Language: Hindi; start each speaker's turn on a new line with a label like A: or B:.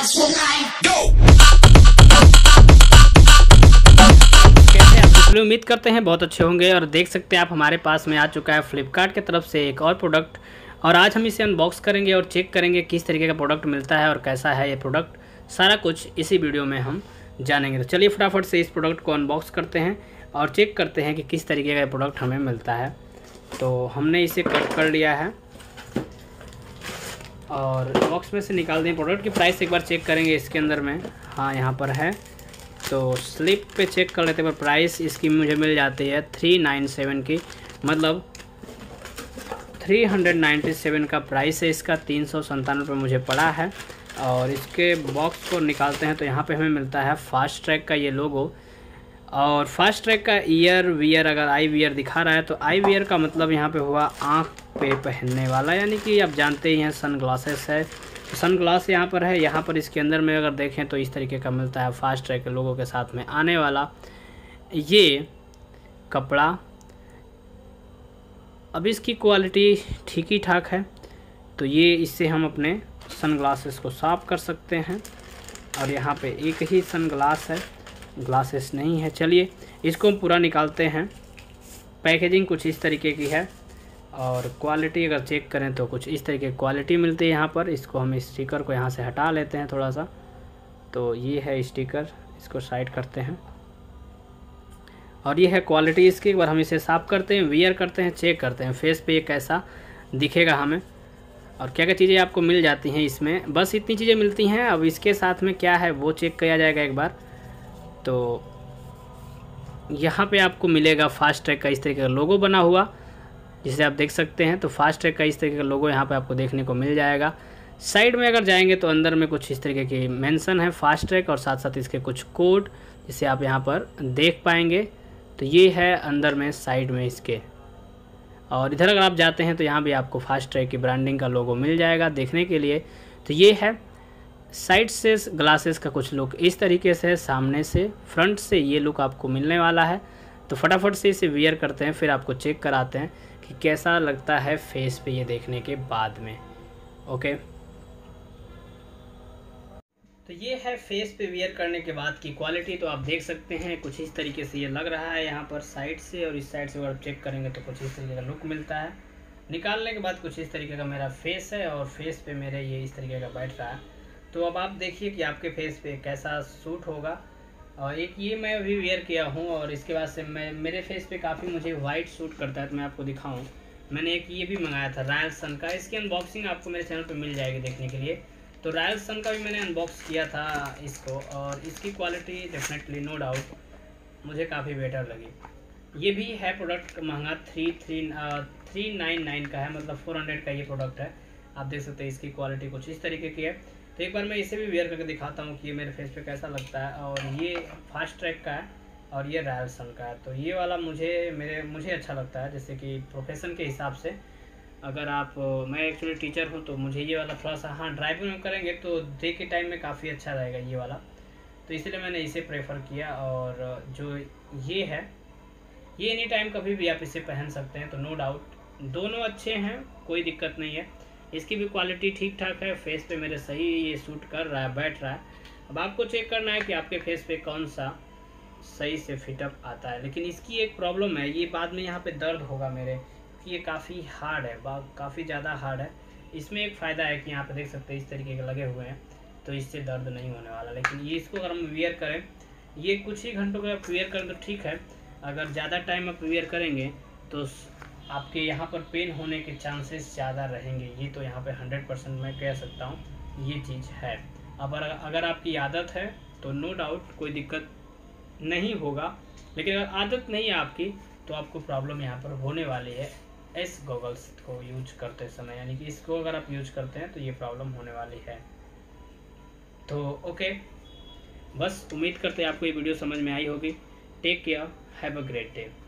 A: चलिए उम्मीद करते हैं बहुत अच्छे होंगे। और देख सकते हैं आप हमारे पास में आ चुका है फ्लिपकार्ट की तरफ से एक और प्रोडक्ट, और आज हम इसे अनबॉक्स करेंगे और चेक करेंगे किस तरीके का प्रोडक्ट मिलता है और कैसा है ये प्रोडक्ट। सारा कुछ इसी वीडियो में हम जानेंगे। तो चलिए फटाफट से इस प्रोडक्ट को अनबॉक्स करते हैं और चेक करते हैं कि किस तरीके का प्रोडक्ट हमें मिलता है। तो हमने इसे कट कर लिया है और बॉक्स में से निकाल दें। प्रोडक्ट की प्राइस एक बार चेक करेंगे इसके अंदर में। हाँ, यहाँ पर है, तो स्लिप पे चेक कर लेते हैं। पर प्राइस इसकी मुझे मिल जाती है 397 की, मतलब 397 का प्राइस है इसका। 397 रुपये मुझे पड़ा है। और इसके बॉक्स को निकालते हैं तो यहाँ पे हमें मिलता है फास्ट ट्रैक का ये लोगो। और फास्ट ट्रैक का ईयर वियर, अगर आई वियर दिखा रहा है तो आई वियर का मतलब यहाँ पे हुआ आँख पे पहनने वाला, यानी कि आप जानते ही हैं सन ग्लासेस है। सन ग्लास यहाँ पर है। यहाँ पर इसके अंदर में अगर देखें तो इस तरीके का मिलता है फास्ट ट्रैक के लोगों के साथ में आने वाला ये कपड़ा। अब इसकी क्वालिटी ठीक ही ठाक है, तो ये इससे हम अपने सन ग्लासेस को साफ़ कर सकते हैं। और यहाँ पे एक ही सन ग्लास है, ग्लासेस नहीं है। चलिए इसको हम पूरा निकालते हैं। पैकेजिंग कुछ इस तरीके की है और क्वालिटी अगर चेक करें तो कुछ इस तरीके की क्वालिटी मिलती है यहाँ पर। इसको हम स्टिकर को यहाँ से हटा लेते हैं थोड़ा सा। तो ये है स्टिकर, इसको साइड करते हैं और ये है क्वालिटी इसकी। एक बार हम इसे साफ़ करते हैं, वियर करते हैं, चेक करते हैं फेस पे ये कैसा दिखेगा हमें और क्या क्या चीज़ें आपको मिल जाती हैं इसमें। बस इतनी चीज़ें मिलती हैं। अब इसके साथ में क्या है वो चेक किया जाएगा एक बार। तो यहाँ पे आपको मिलेगा फास्ट ट्रैक का इस तरीके का लोगो बना हुआ, जिसे आप देख सकते हैं। तो फास्ट ट्रैक का इस तरीके का लोगो यहाँ पे आपको देखने को मिल जाएगा। साइड में अगर जाएंगे तो अंदर में कुछ इस तरीके की मेंशन है फास्ट ट्रैक, और साथ साथ इसके कुछ कोड जिसे आप यहाँ पर देख पाएंगे। तो ये है अंदर में साइड में इसके। और इधर अगर आप जाते हैं तो यहाँ भी आपको फास्ट ट्रैक की ब्रांडिंग का लोगो मिल जाएगा देखने के लिए। तो ये है साइड से ग्लासेस का कुछ लुक इस तरीके से, सामने से फ्रंट से ये लुक आपको मिलने वाला है। तो फटाफट से इसे वियर करते हैं, फिर आपको चेक कराते हैं कि कैसा लगता है फेस पे ये देखने के बाद में। ओके, तो ये है फेस पे वियर करने के बाद की क्वालिटी। तो आप देख सकते हैं कुछ इस तरीके से ये लग रहा है यहाँ पर साइड से, और इस साइड से अगर चेक करेंगे तो कुछ इस तरीके का लुक मिलता है। निकालने के बाद कुछ इस तरीके का मेरा फेस है और फेस पे मेरे ये इस तरीके का बैठ रहा है। तो अब आप देखिए कि आपके फेस पे कैसा सूट होगा। और एक ये मैं अभी वेयर किया हूँ और इसके बाद से मेरे फेस पे काफ़ी मुझे वाइट सूट करता है। तो मैं आपको दिखाऊँ, मैंने एक ये भी मंगाया था रॉयल सन का। इसकी अनबॉक्सिंग आपको मेरे चैनल पे मिल जाएगी देखने के लिए। तो रॉयल सन का भी मैंने अनबॉक्स किया था इसको, और इसकी क्वालिटी डेफिनेटली नो डाउट मुझे काफ़ी बेटर लगी। ये भी है प्रोडक्ट महंगा, 399 का है, मतलब 400 का ये प्रोडक्ट है। आप देख सकते हैं इसकी क्वालिटी कुछ इस तरीके की है। तो एक बार मैं इसे भी वेयर करके दिखाता हूँ कि ये मेरे फेस पे कैसा लगता है। और ये फास्ट ट्रैक का है और ये रॉयल सन का है। तो ये वाला मुझे अच्छा लगता है, जैसे कि प्रोफेशन के हिसाब से। अगर आप, मैं एक्चुअली टीचर हूँ तो मुझे ये वाला थोड़ा सा, हाँ ड्राइविंग में करेंगे तो डे के टाइम में काफ़ी अच्छा रहेगा ये वाला। तो इसलिए मैंने इसे प्रेफर किया। और जो ये है ये एनी टाइम कभी भी आप इसे पहन सकते हैं। तो नो डाउट दोनों अच्छे हैं, कोई दिक्कत नहीं है। इसकी भी क्वालिटी ठीक ठाक है। फेस पे मेरे सही ये सूट कर रहा है, बैठ रहा है। अब आपको चेक करना है कि आपके फेस पे कौन सा सही से फिटअप आता है। लेकिन इसकी एक प्रॉब्लम है, ये बाद में यहाँ पे दर्द होगा मेरे, कि ये काफ़ी हार्ड है, काफ़ी ज़्यादा हार्ड है। इसमें एक फ़ायदा है कि यहाँ पे देख सकते हैं इस तरीके के लगे हुए हैं, तो इससे दर्द नहीं होने वाला। लेकिन ये इसको अगर हम वियर करें, ये कुछ ही घंटों का आप वियर करें तो ठीक है। अगर ज़्यादा टाइम आप वियर करेंगे तो आपके यहाँ पर पेन होने के चांसेस ज़्यादा रहेंगे। ये तो यहाँ पे 100% मैं कह सकता हूँ ये चीज़ है। अब अगर आपकी आदत है तो नो डाउट कोई दिक्कत नहीं होगा। लेकिन अगर आदत नहीं है आपकी तो आपको प्रॉब्लम यहाँ पर होने वाली है इस गॉगल्स को यूज करते समय, यानी कि इसको अगर आप यूज करते हैं तो ये प्रॉब्लम होने वाली है। तो ओके, बस उम्मीद करते हैं आपको ये वीडियो समझ में आई होगी। Take care, have a great day.